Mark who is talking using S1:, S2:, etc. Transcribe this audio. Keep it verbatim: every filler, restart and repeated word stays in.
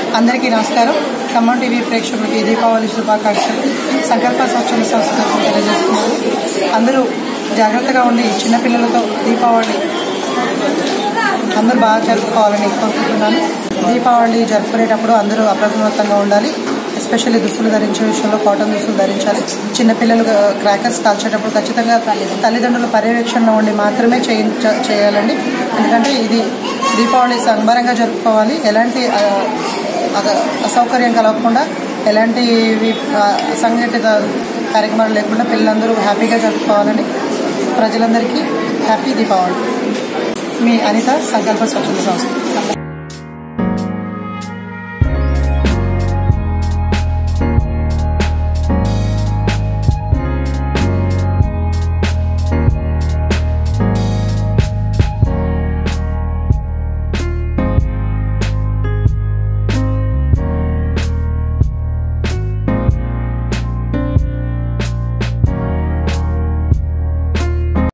S1: అందరికీ నమస్కారం. ఖమ్మం టీవీ ప్రేక్షకులకి దీపావళి శుభాకాంక్షలు. సంకల్ప స్వచ్ఛంద సంస్థ తెలియజేస్తున్నారు. అందరూ జాగ్రత్తగా ఉండి చిన్నపిల్లలతో దీపావళి అందరూ బాగా జరుపుకోవాలని కోరుకుంటున్నాను. దీపావళి జరుపుకునేటప్పుడు అందరూ అప్రమత్తంగా ఉండాలి. ఎస్పెషల్లీ దుస్తులు ధరించే విషయంలో కాటన్ దుస్తులు ధరించాలి. చిన్నపిల్లలు క్రాకర్స్ కాల్చేటప్పుడు ఖచ్చితంగా తల్లిదండ్రుల పర్యవేక్షణలో ఉండి మాత్రమే చేయాలండి. ఎందుకంటే ఇది దీపావళి సంబరంగా జరుపుకోవాలి. ఎలాంటి అసౌకర్యం కలగకుండా, ఎలాంటి అసంఘటిత కార్యక్రమాలు లేకుండా పిల్లలందరూ హ్యాపీగా జరుపుకోవాలని ప్రజలందరికీ హ్యాపీ దీపావళి. మీ అనిత, సంకల్ప స్వచ్ఛంద సంస్థ.